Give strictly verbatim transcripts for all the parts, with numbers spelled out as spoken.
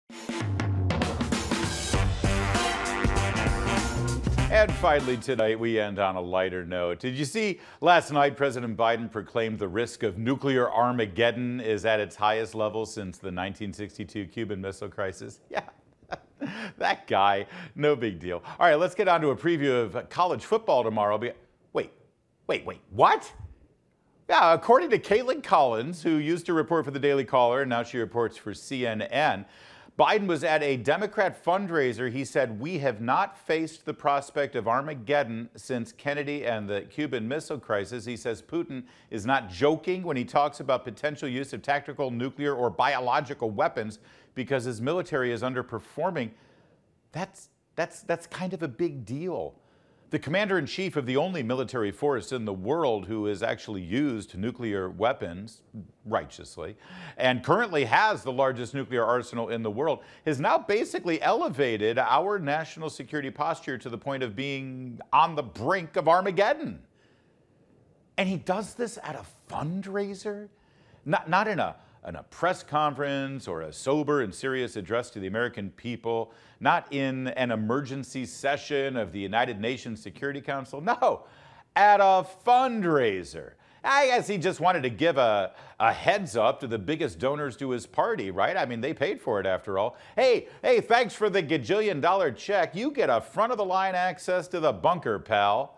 And finally tonight, we end on a lighter note. Did you see last night President Biden proclaimed the risk of nuclear Armageddon is at its highest level since the nineteen sixty-two Cuban Missile Crisis? Yeah, that guy, no big deal. All right, let's get on to a preview of college football tomorrow. Wait, wait, wait, what? Yeah, according to Caitlin Collins, who used to report for the Daily Caller, and now she reports for C N N, Biden was at a Democrat fundraiser. He said, "We have not faced the prospect of Armageddon since Kennedy and the Cuban Missile Crisis." He says Putin is not joking when he talks about potential use of tactical nuclear or biological weapons because his military is underperforming. That's, that's, that's kind of a big deal. The commander-in-chief of the only military force in the world who has actually used nuclear weapons righteously and currently has the largest nuclear arsenal in the world has now basically elevated our national security posture to the point of being on the brink of Armageddon. And he does this at a fundraiser? Not, not in a in a press conference or a sober and serious address to the American people, not in an emergency session of the United Nations Security Council. No, at a fundraiser. I guess he just wanted to give a, a heads up to the biggest donors to his party, right? I mean, they paid for it after all. Hey, hey, thanks for the gajillion dollar check. You get a front of the line access to the bunker, pal.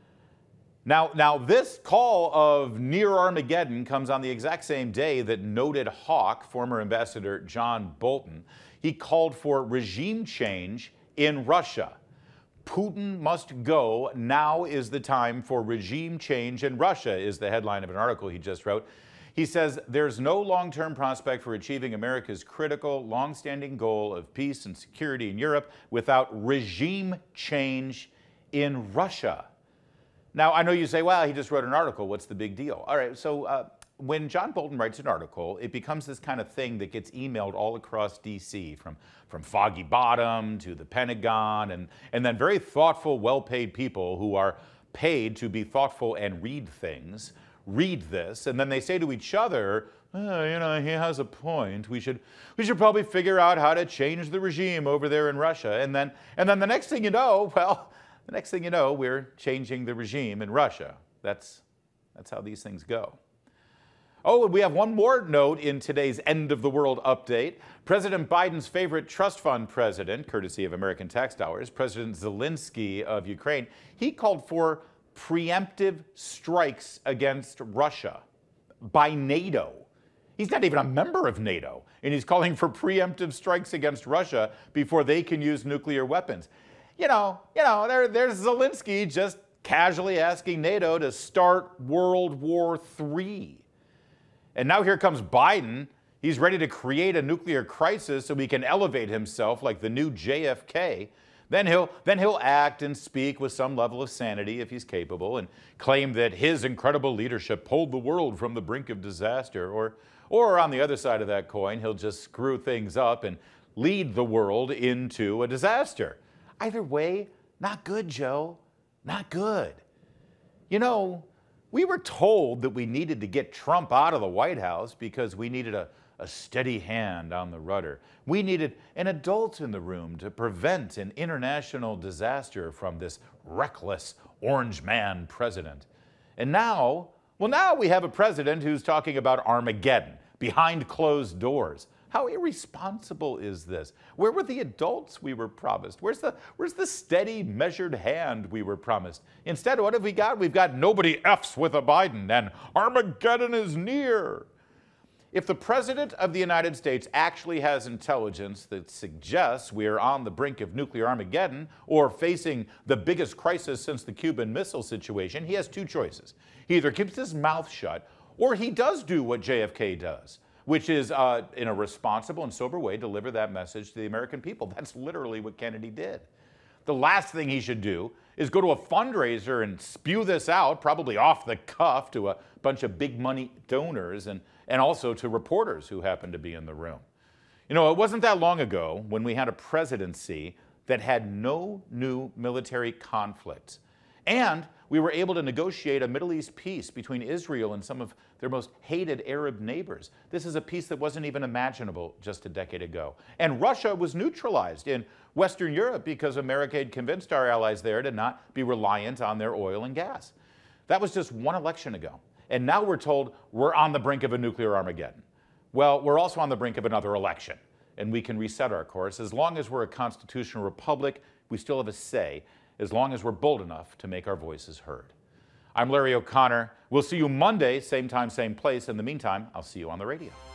Now, now, this call of near Armageddon comes on the exact same day that noted hawk, former Ambassador John Bolton, he called for regime change in Russia. Putin must go. Now is the time for regime change in Russia, is the headline of an article he just wrote. He says there's no long-term prospect for achieving America's critical, long-standing goal of peace and security in Europe without regime change in Russia. Now, I know you say, well, he just wrote an article. What's the big deal? All right, so uh, when John Bolton writes an article, it becomes this kind of thing that gets emailed all across D C, from, from Foggy Bottom to the Pentagon, and, and then very thoughtful, well-paid people who are paid to be thoughtful and read things, read this, and then they say to each other, oh, you know, he has a point. We should, we should probably figure out how to change the regime over there in Russia. And then, and then the next thing you know, well, the next thing you know, we're changing the regime in Russia. That's, that's how these things go. Oh, and we have one more note in today's End of the World update. President Biden's favorite trust fund president, courtesy of American tax dollars, President Zelensky of Ukraine, he called for preemptive strikes against Russia by NATO. He's not even a member of NATO, and he's calling for preemptive strikes against Russia before they can use nuclear weapons. You know, you know, there, there's Zelensky just casually asking NATO to start World War Three. And now here comes Biden. He's ready to create a nuclear crisis so he can elevate himself like the new J F K. Then he'll, then he'll act and speak with some level of sanity if he's capable and claim that his incredible leadership pulled the world from the brink of disaster. Or, or on the other side of that coin, he'll just screw things up and lead the world into a disaster. Either way, not good, Joe. Not good. You know, we were told that we needed to get Trump out of the White House because we needed a, a steady hand on the rudder. We needed an adult in the room to prevent an international disaster from this reckless orange man president. And now, well, now we have a president who's talking about Armageddon behind closed doors. How irresponsible is this? Where were the adults we were promised? Where's the, where's the steady, measured hand we were promised? Instead, what have we got? We've got nobody F's with a Biden, and Armageddon is near. If the President of the United States actually has intelligence that suggests we are on the brink of nuclear Armageddon or facing the biggest crisis since the Cuban Missile situation, he has two choices. He either keeps his mouth shut or he does do what J F K does, which is, uh, in a responsible and sober way, deliver that message to the American people. That's literally what Kennedy did. The last thing he should do is go to a fundraiser and spew this out, probably off the cuff, to a bunch of big money donors and, and also to reporters who happen to be in the room. You know, it wasn't that long ago when we had a presidency that had no new military conflicts. And we were able to negotiate a Middle East peace between Israel and some of their most hated Arab neighbors. This is a peace that wasn't even imaginable just a decade ago. And Russia was neutralized in Western Europe because America had convinced our allies there to not be reliant on their oil and gas. That was just one election ago. And now we're told we're on the brink of a nuclear Armageddon. Well, we're also on the brink of another election, and we can reset our course. As long as we're a constitutional republic, we still have a say, as long as we're bold enough to make our voices heard. I'm Larry O'Connor. We'll see you Monday, same time, same place. In the meantime, I'll see you on the radio.